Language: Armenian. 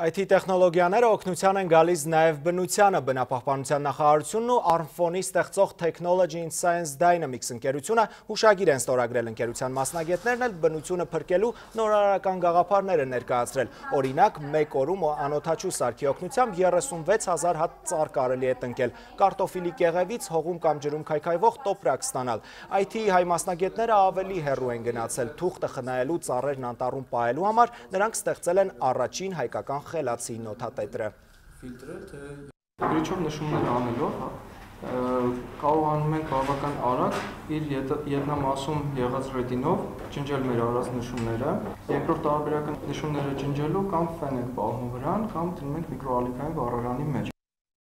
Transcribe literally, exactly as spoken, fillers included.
I T տեխնոլոգիաները օգնության են գալիս նաև բնությանը, բնապահպանության նախարարությունն ու Armphone-ի ստեղծող Technology in Science Dynamics ընկերությունը հուշագիր են ստորագրել ընկերության մասնագետներն էլ բնությունը փրկելու նորարարական գաղափարներ են ներկայացրել։ Օրինակ, մեկ օրում անօդաչու սարքի օգնությամբ երեսունվեց հազար հատ ծառ կարելի է տնկել, կարտոֆիլի կեղևից հողում կամ ջրում քայքայվող տոպրակ ստանալ։ I T-ի հայ մասնագետները ավելի հեռու են գնացել թուղթը խնայելու, ծառերն անտառում պահելու համար, նրանք ստեղծել են առաջին հայկական խելացի նոթատետրը։ Գրիչով նշումներ անելով կարողանում ենք բավական արագ իր ետնամասում եղած ռետինով ջնջել մեր արած նշումները, երկրորդ տարբերակը նշումները ջնջելու կամ ֆեն ենք պահում վրան, կամ դնում ենք միկրոալիքային վառարանի մեջ։